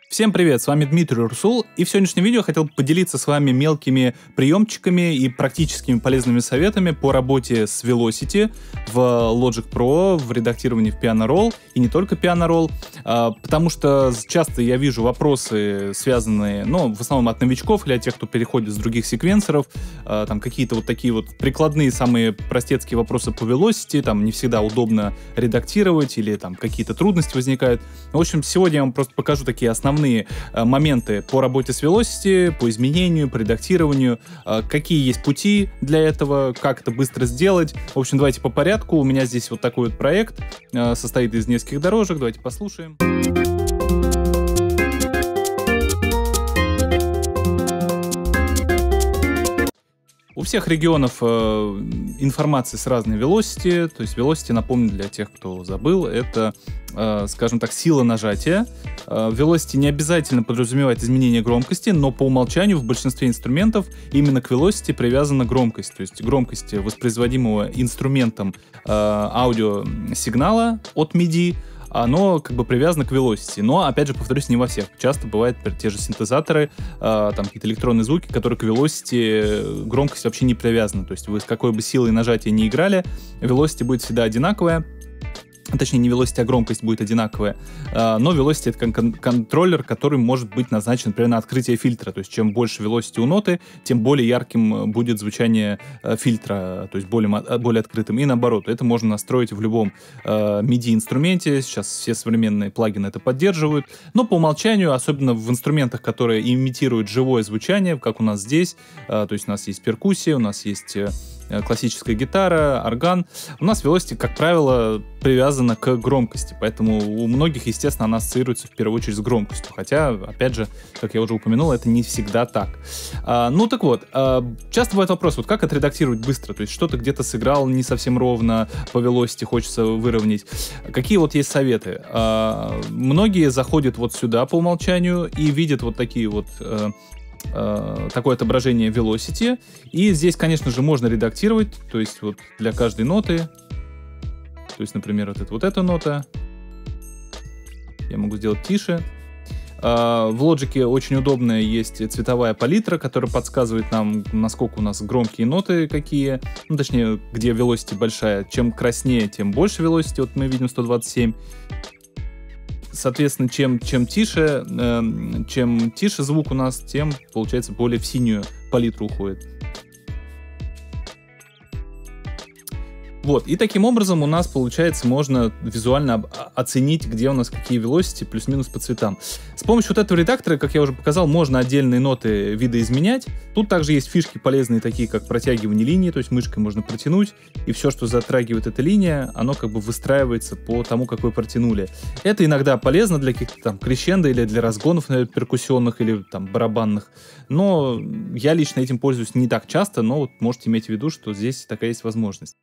Всем привет, с вами Дмитрий Урсул, и в сегодняшнем видео я хотел поделиться с вами мелкими приемчиками и практическими полезными советами по работе с Velocity в Logic Pro, в редактировании в Piano Roll, и не только Piano Roll, потому что часто я вижу вопросы, связанные, в основном от новичков или от тех, кто переходит с других секвенсоров, там какие-то вот такие вот прикладные, самые простецкие вопросы по Velocity, там не всегда удобно редактировать или там какие-то трудности возникают. В общем, сегодня я вам просто покажу такие основные моменты по работе с Velocity, по изменению, по редактированию, какие есть пути для этого, как это быстро сделать. В общем, давайте по порядку. У меня здесь вот такой вот проект, состоит из нескольких дорожек. Давайте послушаем. У всех регионов информация с разной Velocity, то есть Velocity, напомню для тех, кто забыл, это, скажем так, сила нажатия. Velocity не обязательно подразумевает изменение громкости, но по умолчанию в большинстве инструментов именно к Velocity привязана громкость, то есть громкость воспроизводимого инструментом аудиосигнала от MIDI, оно как бы привязано к Velocity. Но, опять же, повторюсь, не во всех. Часто бывают те же синтезаторы, там какие-то электронные звуки, которые к Velocity громкость вообще не привязана. То есть вы с какой бы силой нажатия не играли, Velocity будет всегда одинаковая. Точнее, не Velocity, а громкость будет одинаковая. Но Velocity — это контроллер, который может быть назначен, например, на открытие фильтра. То есть чем больше Velocity у ноты, тем более ярким будет звучание фильтра, то есть более открытым. И наоборот, это можно настроить в любом MIDI-инструменте. Сейчас все современные плагины это поддерживают. Но по умолчанию, особенно в инструментах, которые имитируют живое звучание, как у нас здесь, то есть у нас есть перкуссия, у нас есть классическая гитара, орган. У нас Velocity, как правило, привязана к громкости, поэтому у многих, естественно, она ассоциируется в первую очередь с громкостью. Хотя, опять же, как я уже упомянул, это не всегда так. Так вот, часто бывает вопрос, вот как отредактировать быстро? То есть что-то где-то сыграл не совсем ровно по Velocity, хочется выровнять. Какие вот есть советы? Многие заходят вот сюда по умолчанию и видят вот такие вот такое отображение Velocity. И здесь, конечно же, можно редактировать, то есть вот для каждой ноты, то есть, например, вот эта нота, я могу сделать тише. В Logic очень удобная есть цветовая палитра, которая подсказывает нам, насколько у нас громкие ноты какие, точнее, где Velocity большая. Чем краснее, тем больше Velocity, вот мы видим 127. Соответственно, чем тише звук у нас, тем, получается, более в синюю палитру уходит. Вот, и таким образом у нас, получается, можно визуально оценить, где у нас какие Velocity плюс-минус по цветам. С помощью вот этого редактора, как я уже показал, можно отдельные ноты видоизменять. Тут также есть фишки полезные, такие как протягивание линии, то есть мышкой можно протянуть, и все, что затрагивает эта линия, оно как бы выстраивается по тому, как вы протянули. Это иногда полезно для каких-то там крещендо или для разгонов, наверное, перкуссионных или там барабанных. Но я лично этим пользуюсь не так часто, но вот можете иметь в виду, что здесь такая есть возможность.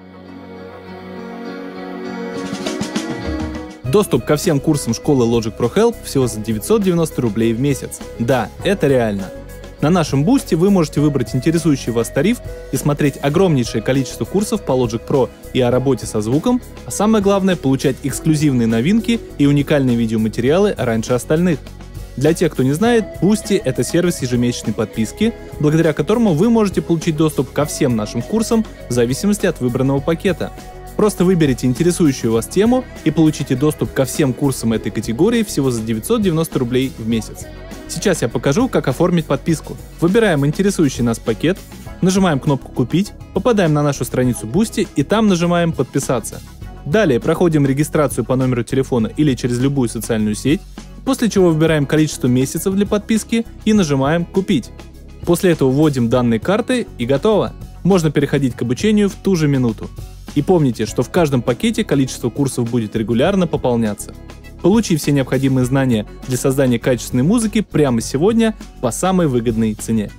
Доступ ко всем курсам школы Logic Pro Help всего за 990 рублей в месяц. Да, это реально. На нашем бусте вы можете выбрать интересующий вас тариф и смотреть огромнейшее количество курсов по Logic Pro и о работе со звуком, а самое главное — получать эксклюзивные новинки и уникальные видеоматериалы раньше остальных. Для тех, кто не знает, Boosty — это сервис ежемесячной подписки, благодаря которому вы можете получить доступ ко всем нашим курсам в зависимости от выбранного пакета. Просто выберите интересующую вас тему и получите доступ ко всем курсам этой категории всего за 990 рублей в месяц. Сейчас я покажу, как оформить подписку. Выбираем интересующий нас пакет, нажимаем кнопку «Купить», попадаем на нашу страницу Boosty и там нажимаем «Подписаться». Далее проходим регистрацию по номеру телефона или через любую социальную сеть, после чего выбираем количество месяцев для подписки и нажимаем «Купить». После этого вводим данные карты и готово. Можно переходить к обучению в ту же минуту. И помните, что в каждом пакете количество курсов будет регулярно пополняться. Получи все необходимые знания для создания качественной музыки прямо сегодня по самой выгодной цене.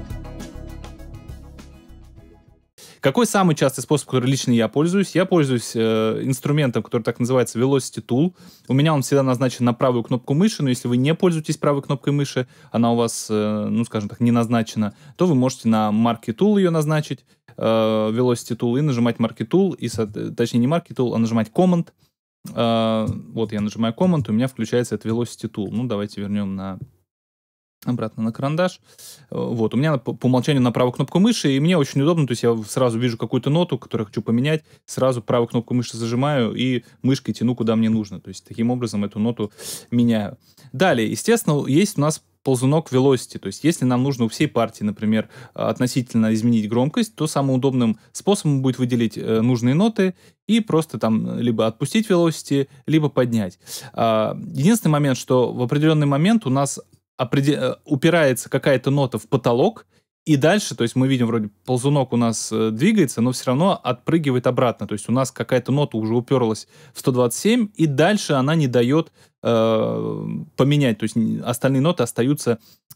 Какой самый частый способ, который лично я пользуюсь? Я пользуюсь инструментом, который так называется Velocity Tool. У меня он всегда назначен на правую кнопку мыши, но если вы не пользуетесь правой кнопкой мыши, она у вас, скажем так, не назначена, то вы можете на Marquee Tool ее назначить, Velocity Tool, и нажимать Marquee Tool, точнее не Marquee Tool, а нажимать Command, Вот я нажимаю Command, у меня включается этот Velocity Tool. Ну, давайте вернем обратно на карандаш. Вот, у меня по умолчанию на правую кнопку мыши, и мне очень удобно, то есть я сразу вижу какую-то ноту, которую хочу поменять, сразу правую кнопку мыши зажимаю и мышкой тяну куда мне нужно. То есть таким образом эту ноту меняю. Далее, естественно, есть у нас ползунок Velocity, то есть если нам нужно у всей партии, например, относительно изменить громкость, то самым удобным способом будет выделить нужные ноты и просто там либо отпустить Velocity, либо поднять. Единственный момент, что в определенный момент у нас упирается какая-то нота в потолок, и дальше, то есть мы видим, вроде ползунок у нас двигается, но все равно отпрыгивает обратно. То есть у нас какая-то нота уже уперлась в 127, и дальше она не дает поменять. То есть остальные ноты остаются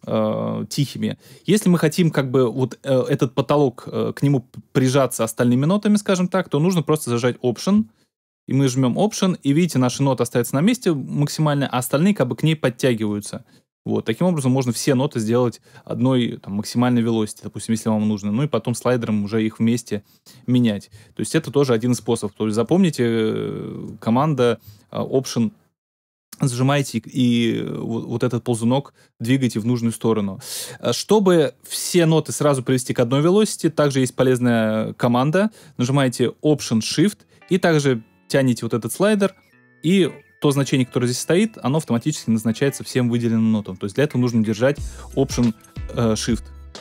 тихими. Если мы хотим как бы вот этот потолок, к нему прижаться остальными нотами, скажем так, то нужно просто зажать Option, и мы жмем Option, и видите, наши ноты остаются на месте максимально, а остальные как бы к ней подтягиваются. Вот, таким образом можно все ноты сделать одной там, максимальной velocity, допустим, если вам нужно, ну и потом слайдером уже их вместе менять. То есть это тоже один из способов. То есть запомните, команда Option, зажимаете и вот этот ползунок двигаете в нужную сторону. Чтобы все ноты сразу привести к одной velocity, также есть полезная команда. Нажимаете Option-Shift и также тянете вот этот слайдер, и то значение, которое здесь стоит, оно автоматически назначается всем выделенным нотам. То есть для этого нужно держать Option-Shift.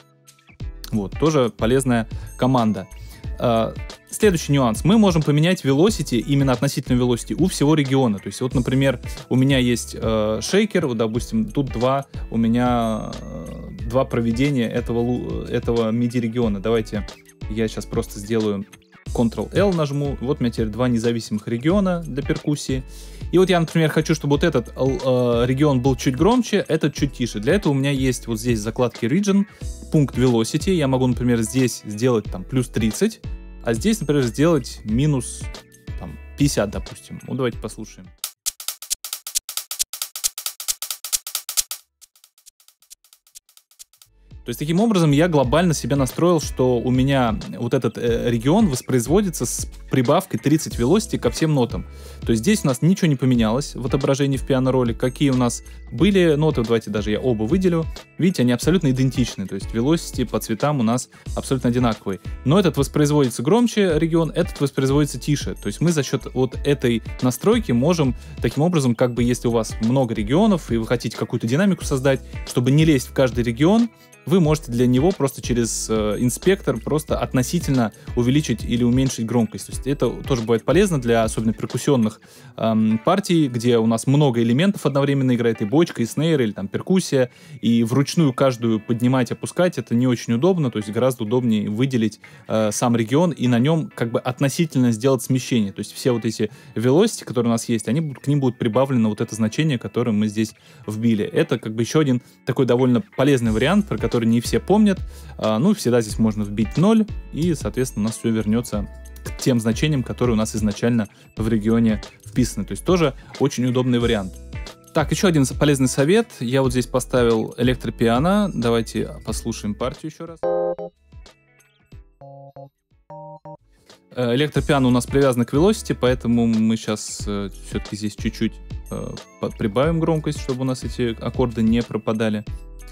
Вот, тоже полезная команда. Следующий нюанс. Мы можем поменять velocity, именно относительно velocity, у всего региона. То есть вот, например, у меня есть шейкер, вот, допустим, тут у меня два проведения этого MIDI-региона. Давайте я сейчас просто сделаю Ctrl-L нажму. Вот у меня теперь два независимых региона для перкуссии. И вот я, например, хочу, чтобы вот этот регион был чуть громче, этот чуть тише. Для этого у меня есть вот здесь в закладке Region, пункт Velocity. Я могу, например, здесь сделать там плюс 30, а здесь, например, сделать минус там, 50, допустим. Ну, давайте послушаем. То есть таким образом я глобально себе настроил, что у меня вот этот регион воспроизводится с прибавкой 30 velocity ко всем нотам. То есть здесь у нас ничего не поменялось в отображении в пиано-роли. Какие у нас были ноты, давайте даже я оба выделю. Видите, они абсолютно идентичны. То есть velocity по цветам у нас абсолютно одинаковые. Но этот воспроизводится громче регион, этот воспроизводится тише. То есть мы за счет вот этой настройки можем таким образом, как бы если у вас много регионов и вы хотите какую-то динамику создать, чтобы не лезть в каждый регион, вы можете для него просто через инспектор просто относительно увеличить или уменьшить громкость. То есть это тоже бывает полезно для особенно перкуссионных партий, где у нас много элементов одновременно играет, и бочка, и снейр, или там перкуссия, и вручную каждую поднимать, опускать, это не очень удобно, то есть гораздо удобнее выделить сам регион и на нем как бы относительно сделать смещение. То есть все вот эти velocity, которые у нас есть, к ним будет прибавлено вот это значение, которое мы здесь вбили. Это как бы еще один такой довольно полезный вариант, про который не все помнят. Ну, всегда здесь можно вбить 0, и, соответственно, у нас все вернется к тем значениям, которые у нас изначально в регионе вписаны. То есть тоже очень удобный вариант. Так, еще один полезный совет. Я вот здесь поставил электропиано. Давайте послушаем партию еще раз. Электропиано у нас привязано к velocity, поэтому мы сейчас все-таки здесь чуть-чуть прибавим громкость, чтобы у нас эти аккорды не пропадали.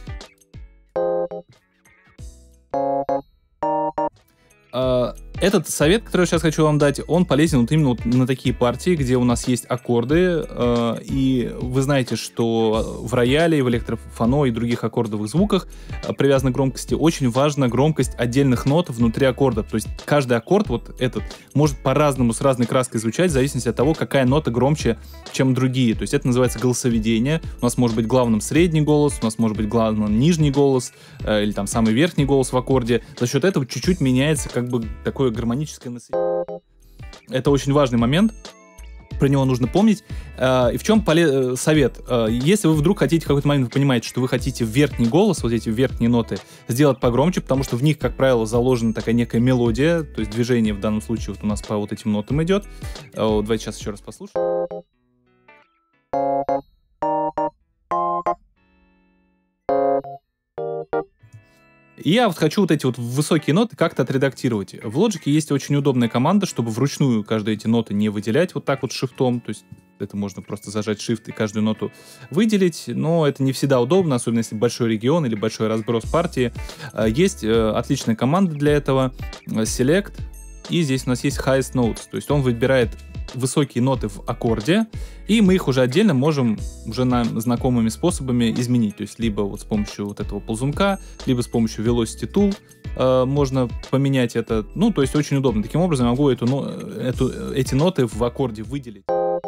Этот совет, который я сейчас хочу вам дать, он полезен вот именно вот на такие партии, где у нас есть аккорды, и вы знаете, что в рояле, в электрофоно и других аккордовых звуках привязанной к громкости очень важна громкость отдельных нот внутри аккорда. То есть каждый аккорд, вот этот, может по-разному, с разной краской звучать, в зависимости от того, какая нота громче, чем другие. То есть это называется голосоведение. У нас может быть главным средний голос, у нас может быть главным нижний голос, или там самый верхний голос в аккорде. За счет этого чуть-чуть меняется как бы такое гармоническое насыщение. Это очень важный момент, про него нужно помнить. И в чем совет? Если вы вдруг хотите в какой-то момент, вы понимаете, что вы хотите верхний голос, вот эти верхние ноты, сделать погромче, потому что в них, как правило, заложена такая некая мелодия, то есть движение в данном случае вот у нас по вот этим нотам идет. Давайте сейчас еще раз послушаем. И я вот хочу вот эти вот высокие ноты как-то отредактировать. В Logic есть очень удобная команда, чтобы вручную каждые эти ноты не выделять вот так вот шифтом. То есть это можно просто зажать Shift и каждую ноту выделить, но это не всегда удобно, особенно если большой регион или большой разброс партии. Есть отличная команда для этого, Select, и здесь у нас есть Highest Notes, то есть он выбирает высокие ноты в аккорде, и мы их уже отдельно можем уже знакомыми способами изменить, то есть либо вот с помощью вот этого ползунка, либо с помощью Velocity Tool можно поменять это, ну, то есть очень удобно. Таким образом я могу эти ноты в аккорде выделить.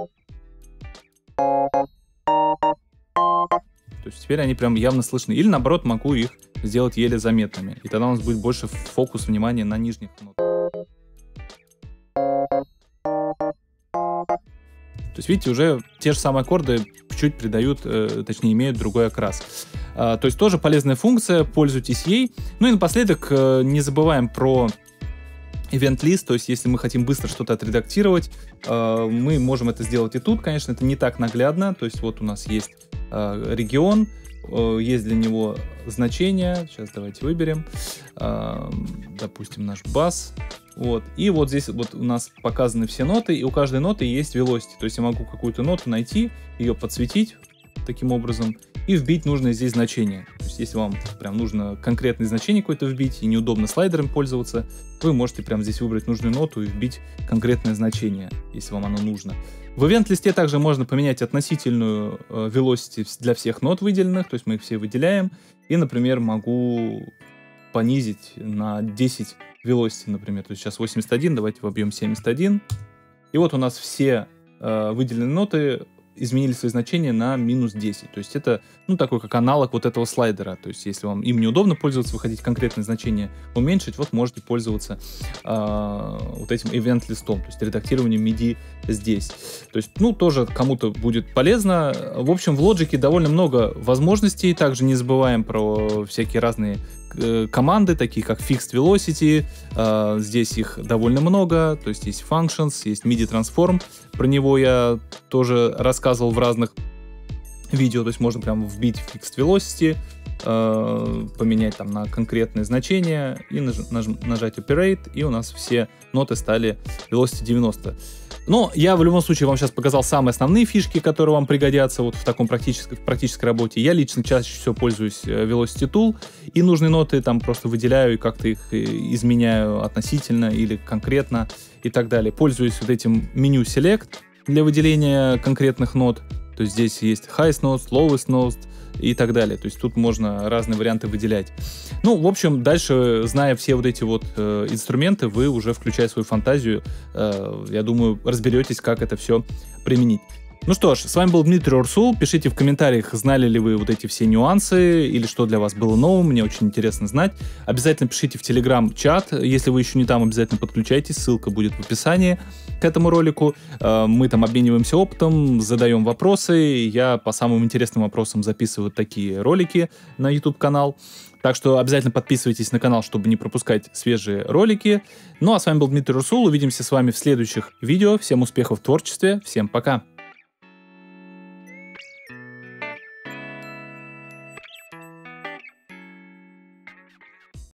То есть теперь они прям явно слышны. Или наоборот могу их сделать еле заметными, и тогда у нас будет больше фокус внимания на нижних нотах. То есть, видите, уже те же самые аккорды чуть придают, точнее, имеют другой окрас. То есть тоже полезная функция, пользуйтесь ей. Ну и напоследок не забываем про Event List, то есть если мы хотим быстро что-то отредактировать, мы можем это сделать и тут, конечно, это не так наглядно. То есть вот у нас есть регион, есть для него значение. Сейчас давайте выберем, допустим, наш бас. Вот. И вот здесь вот у нас показаны все ноты, и у каждой ноты есть velocity. То есть я могу какую-то ноту найти, ее подсветить таким образом и вбить нужное здесь значение. То есть если вам прям нужно конкретное значение какое-то вбить и неудобно слайдером пользоваться, вы можете прям здесь выбрать нужную ноту и вбить конкретное значение, если вам оно нужно. В event-листе также можно поменять относительную velocity для всех нот выделенных, то есть мы их все выделяем, и, например, могу понизить на 10 velocity, например. То есть сейчас 81, давайте вобьем 71. И вот у нас все выделенные ноты изменили свои значения на минус 10. То есть это, ну, такой как аналог вот этого слайдера. То есть если вам им неудобно пользоваться, вы хотите конкретное значение уменьшить, вот можете пользоваться вот этим event-листом, то есть редактированием MIDI здесь. То есть, ну, тоже кому-то будет полезно. В общем, в Logic довольно много возможностей. Также не забываем про всякие разные команды, такие как Fixed Velocity, здесь их довольно много, то есть есть Functions, есть MIDI Transform, про него я тоже рассказывал в разных видео, то есть можно прям вбить Fixed Velocity, поменять там на конкретное значение и нажать Operate, и у нас все ноты стали Velocity 90. Но я в любом случае вам сейчас показал самые основные фишки, которые вам пригодятся вот в таком практической работе. Я лично чаще всего пользуюсь Velocity Tool, и нужные ноты там просто выделяю и как-то их изменяю относительно или конкретно и так далее. Пользуюсь вот этим меню Select для выделения конкретных нот. То есть здесь есть Highest Notes, Lowest Notes и так далее. То есть тут можно разные варианты выделять. Ну, в общем, дальше, зная все вот эти вот инструменты, вы уже, включая свою фантазию, я думаю, разберетесь, как это все применить. Ну что ж, с вами был Дмитрий Урсул. Пишите в комментариях, знали ли вы вот эти все нюансы или что для вас было новым. Мне очень интересно знать. Обязательно пишите в Telegram-чат. Если вы еще не там, обязательно подключайтесь. Ссылка будет в описании к этому ролику. Мы там обмениваемся опытом, задаем вопросы. Я по самым интересным вопросам записываю такие ролики на YouTube-канал. Так что обязательно подписывайтесь на канал, чтобы не пропускать свежие ролики. Ну а с вами был Дмитрий Урсул. Увидимся с вами в следующих видео. Всем успехов в творчестве. Всем пока.